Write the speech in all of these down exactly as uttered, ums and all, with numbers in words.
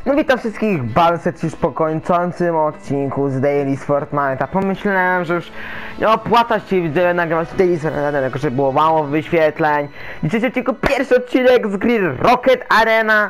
No witam wszystkich bardzo już po kończącym odcinku z Daily z Fortnite'a. Pomyślałem, że już nie opłaca się widzę nagrywać Daily z Fortnite'a, jako że było mało wyświetleń. Dzisiaj tylko pierwszy odcinek z gry Rocket Arena.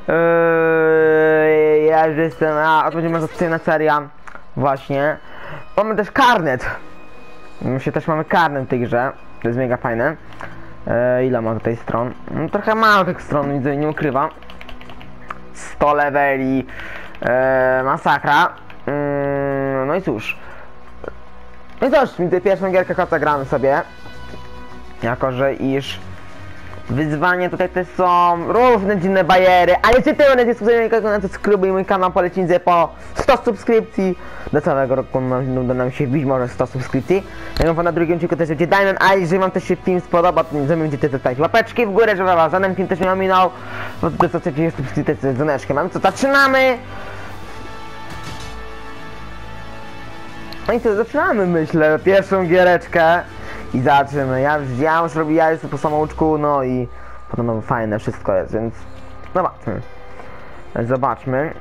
Eee, ja już jestem, a to będzie motywacyjna seria. Właśnie. Mamy też karnet. Myślę, też mamy karnet w tej grze. To jest mega fajne. Eee, ile ma tutaj stron? No, trochę mało tych stron, widzę, nie ukrywam. sto leveli, e, masakra. Mm, no i cóż. No i cóż, widzę pierwszą gierkę kota gramy sobie. Jako że iż wyzwania tutaj też są różne dziwne bajery. Ale czy ty będziecie subskrybować na subskrybuj mój kanał, poleci po sto subskrypcji. Do całego roku uda nam się wbić może sto subskrypcji. Jak na drugim odcinku też będzie Diamond, a jeżeli wam też się film spodoba, to nie będziecie zostawić łapeczki w górę, żeby was żaden film też nie ominął. Bo to co chcecie subskrypcji z dzwoneczkiem. Mamy co, zaczynamy! No i co, zaczynamy myślę, pierwszą giereczkę. I zobaczymy, ja już, ja już robię, ja jestem po samouczku, no i potem no, fajne wszystko jest, więc zobaczmy. Zobaczmy.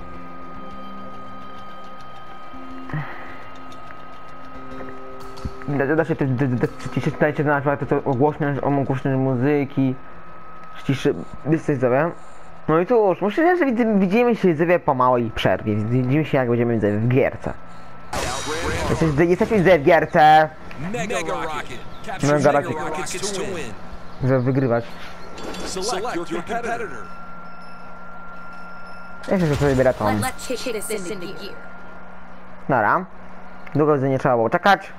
Da, da się też przyciszyć, dajcie na przykład to ogłośne, ogłośne muzyki. Przyciszy, jesteś zdrowie. No i cóż, myślę, że widzimy, widzimy się zdrowie po małej przerwie, widzimy się jak będziemy w gierce. Jesteśmy, jesteśmy w gierce. Mega Rocket. Mega Rocket. Rockets to win. Żeby wygrywać. Select your competitor. Ja się sobie wybiera tą. Dobra. Długo nie trzeba było czekać.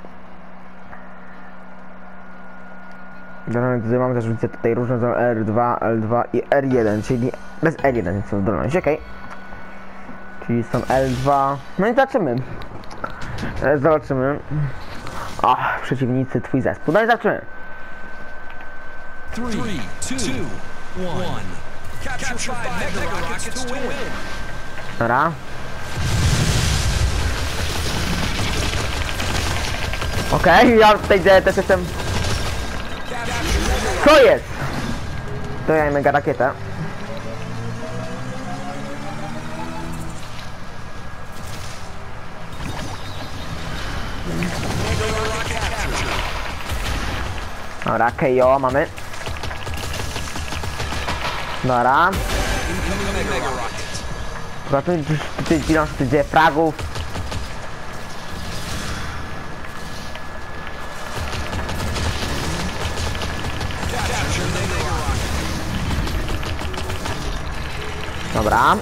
Tutaj mam też widzę tutaj różne są R dwa, L dwa i R jeden, czyli bez R jeden są zdolności, okej. Okay. Czyli są L dwa. No i zobaczymy. Zobaczymy. O, przeciwnicy, twój zespół. No i zobaczymy. three, two, one. Capture five Mega Rockets to win. Dobra. Okej, okay, ja tutaj też jestem. Co jest? To ja mega rakietę. Dobra, K O mamy. Dobra. Zobaczmy, tutaj dzieją się dzieje fragów. Dobra.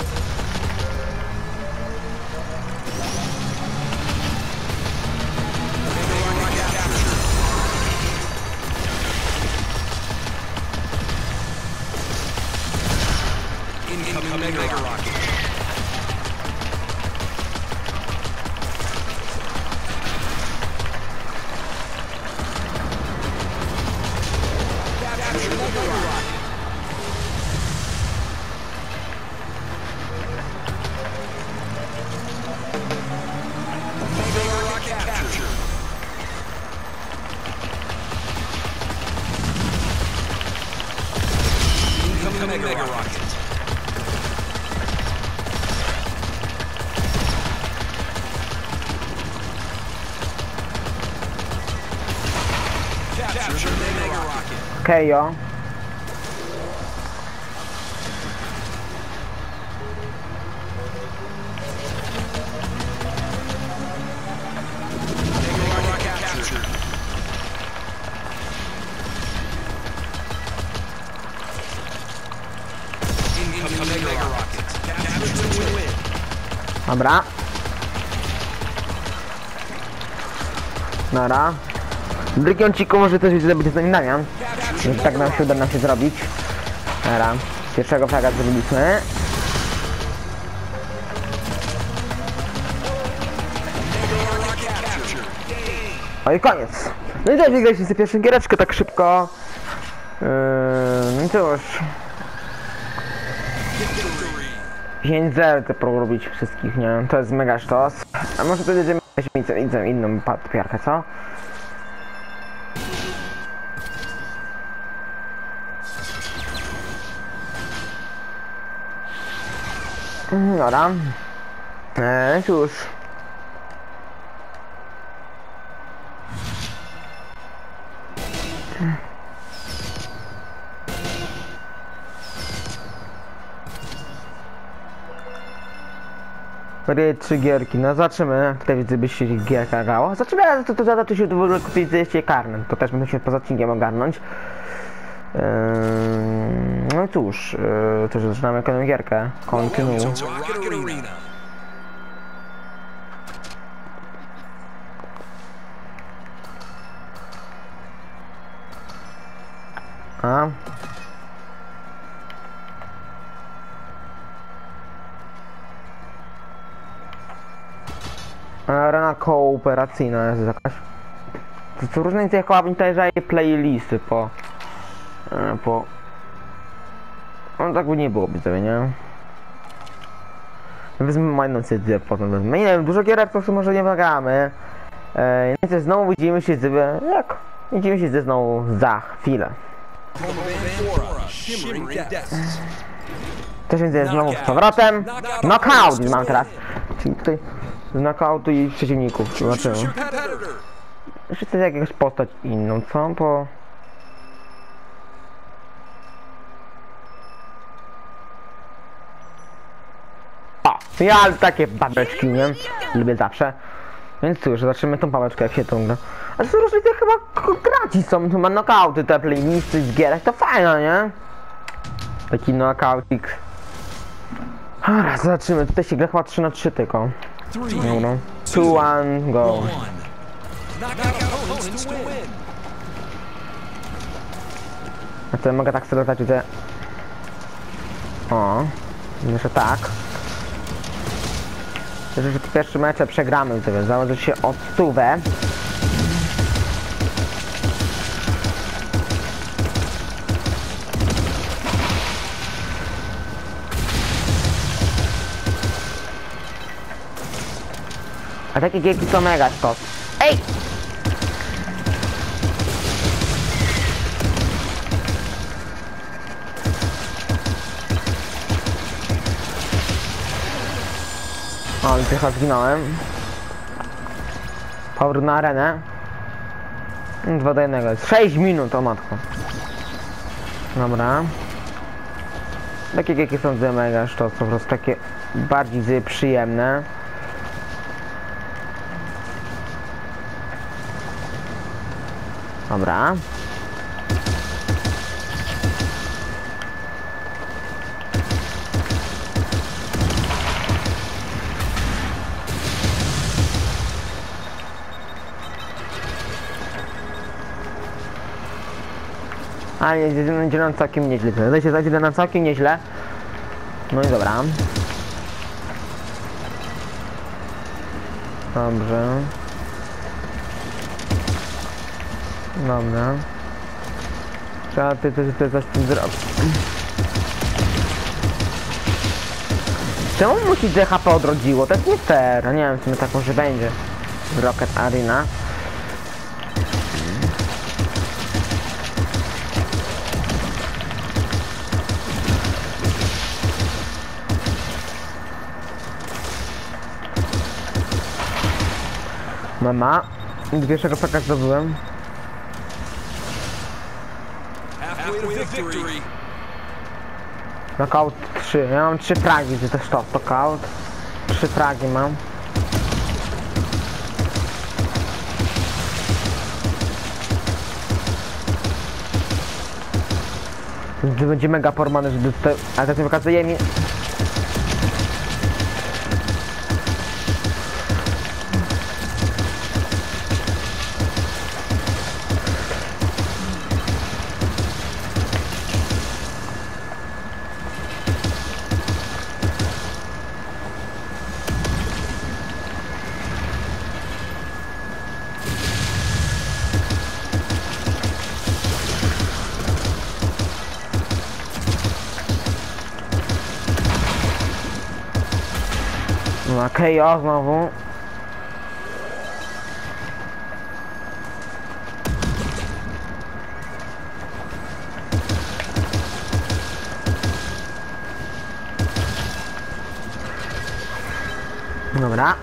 Mega Rocket. Mega Rocket. Okej, okay, dobra. Dobra. W drugim odcinku może też widzę, będzie z nami Damian. Więc tak nam się uda nam się zrobić. Dobra. Pierwszego fraga zrobiliśmy. No i koniec. No i też wygraliśmy sobie pierwszą giereczkę tak szybko. Yy, no i cóż. pięć zero to robić wszystkich, nie? To jest mega sztos. A może to będziemy mieć inną papiarkę, co? Dobra. Eee, cóż. Gry trzy gierki, no zobaczymy, jak tutaj widzę, by się gierka grało. Zobaczymy, ale to, to zada tu się w ogóle kupić jeszcze karnet, to też będę się poza odcinkiem ogarnąć. Eee, no cóż, eee, to już zaczynamy kolejną gierkę. Kontynuuj. To Rocket Arena. A? Arena kooperacyjna jest jakaś. To co różnicy jak chyba tutaj daje playlisty po... e, po... No tak by nie było, widzowie, nie? Wezmę jedną cycę potem wezmę. Nie wiem, dużo gierek to może nie wygramy. Eee, no i znowu widzimy się z... jak? Widzimy się ze znowu za chwilę. To się dzieje znowu z powrotem. Knockout mam teraz. Czyli tutaj knockoutu i przeciwników. Zobaczymy. Jeszcze chcę jakąś postać inną, co? Po... O! Ja takie babeczki, nie? Lubię zawsze. Więc cóż, zobaczymy tą pałeczkę, jak się tą gra. Ale są różnice chyba gratis są, chyba knockouty, te playlisty z gierach, to fajne, nie? Taki knockoutik. Dobra, zobaczymy, tutaj się gra chyba trzy na trzy tylko. Dobra. two, one, go. A to mogę tak sterować, widzę. O, jeszcze tak. Myślę, że te pierwsze mecze przegramy, więc założę się od stówę. A takie gierki są mega stos. Ej! O, i trochę zginąłem. Powrót na arenę. dwa do jednego jest. sześć minut, o matko. Dobra. Takie gierki są mega sztos, po prostu takie bardziej przyjemne. Dobra. Ale jedzie nam całkiem nieźle. Tutaj się zajdzie nam całkiem nieźle. No i dobra. Dobrze. Dobra. Trzeba ty coś ty, coś z tym zrobić. Czemu musi D H P odrodziło? To jest nie fair. No nie wiem, w sumie tak może będzie. Rocket Arena. Mama. Pierwszego paka zdobyłem. Knockout trzy. Ja mam trzy fragi, to też to. Knockout. trzy fragi mam. To będzie mega pormany, żeby to... Ale to nie pokazuje mi... No okej, okay, o znowu. Dobra.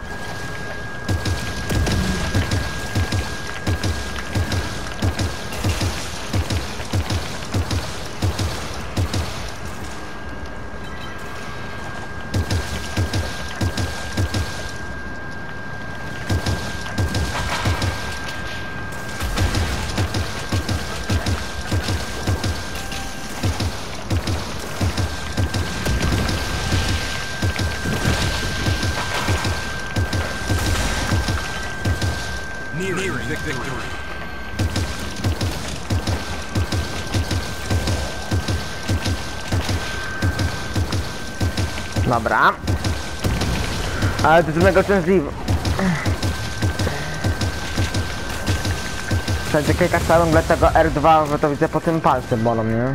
Nearing victory. Dobra. Ale to jest mega częstliwe. Wtedy klikasz ciągle tego R dwa, bo to widzę po tym palce bolą, nie?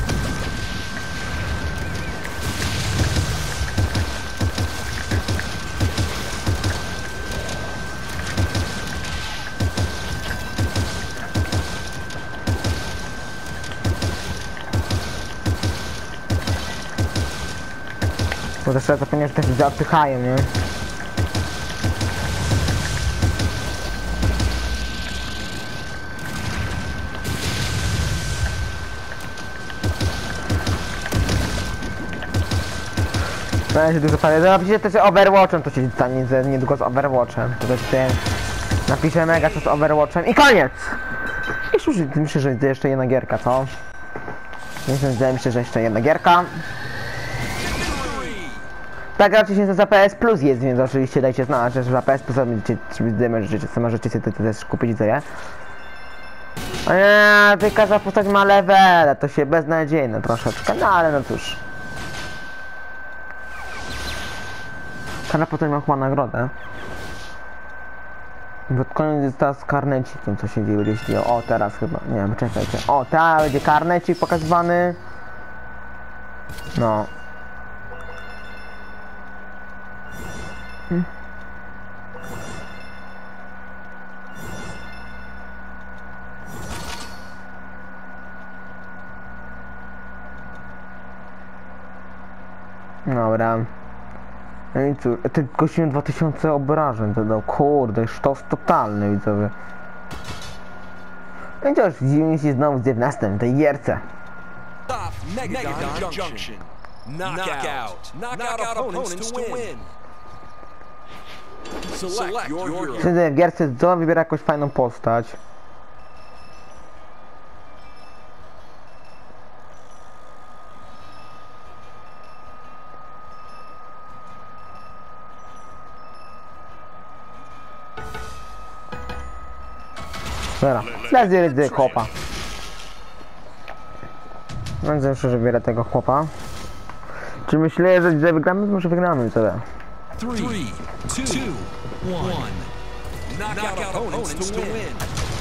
Bo też trzeba zapomnieć, że też widzę odpychają, nie? To się dużo parę. Napiszcie też Overwatchem, to się stanie niedługo z Overwatchem. To tutaj napiszę mega co z Overwatchem i koniec! I już myślę, że jeszcze jedna gierka, co? Więc wydaje mi się, że jeszcze jedna gierka. Tak, raczej za P S Plus jest, więc oczywiście dajcie znać, że za P S Plus możecie, możecie sobie to też kupić, co ja. A nie, ty każda postać ma levele, to się beznadziejne troszeczkę, no ale no cóż. Każda postać ma chyba nagrodę. Pod koniec jest teraz karnecik, tym co się dzieje, będzie się o teraz chyba, nie wiem, czekajcie. O, teraz będzie karnecik pokazywany. No. Hmm. Dobra. No i cóż, ty gościłem dwa tysiące obrażeń dodał, kurde, sztos totalny, widzowie. No i to już widzimy się znowu z dziewiętnastym w tej gierce. Megadon Junction. Knockout. Knockout opponents to win. Select your hero. Wtedy w gierce Zola wybiera jakąś fajną postać. Dobra, lezy rydy chłopa. Więc już, że biorę tego chłopa. Czy myślę, że dzisiaj wygramy? Może wygramy sobie. Three, two, one. Knockout opponents to win.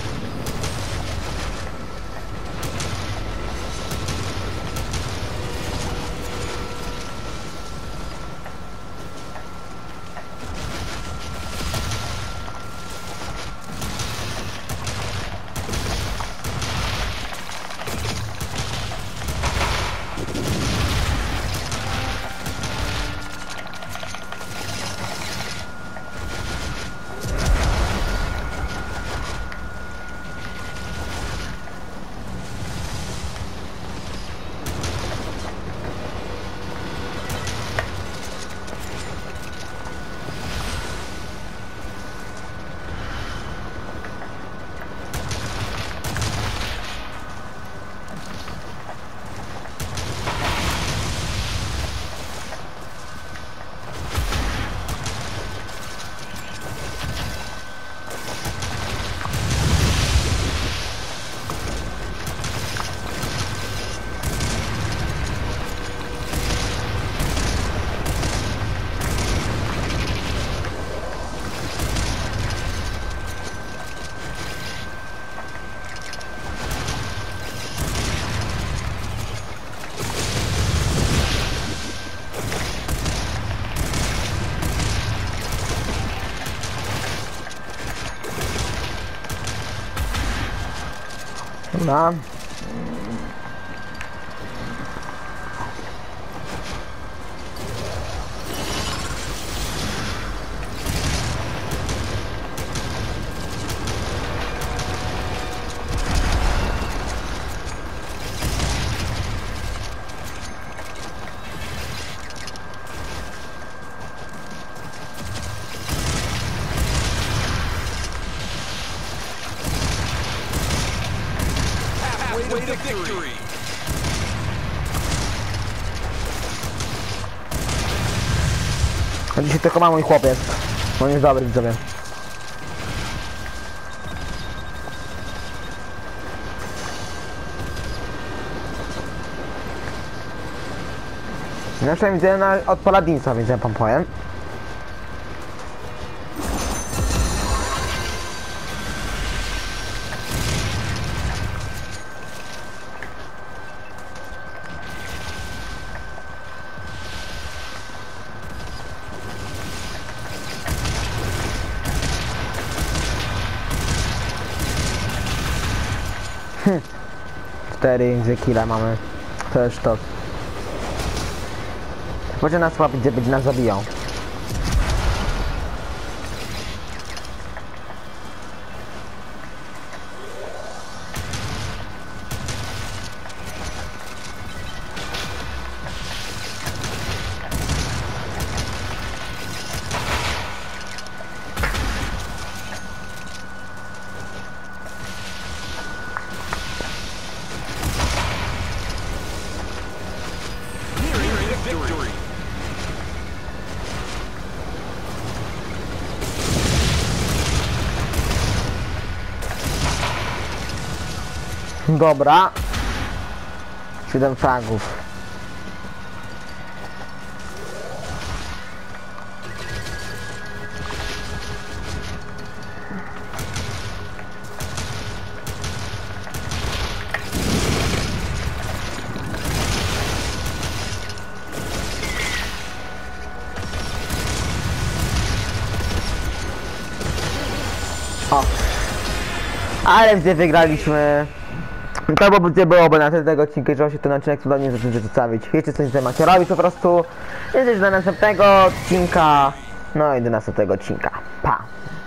Dobra. way to victory. A dzisiaj tylko ma mój chłopiec. On jest dobry, widzowie. Znaczy widzę na, od Paladinsa, widzę, pan powiem. Hm. Cztery, dwie kile mamy. To jest to. Może nas łapić, gdzie będzie nas zabijał. Victory. Dobra. Siedem fragów. O. Ale gdzie wygraliśmy. To by byłoby na tyle tego odcinka, że się ten odcinek cudownie zacząć przedstawić. Wiecie co nie macie robić po prostu. Jesteś do następnego odcinka. No i do następnego odcinka. Pa!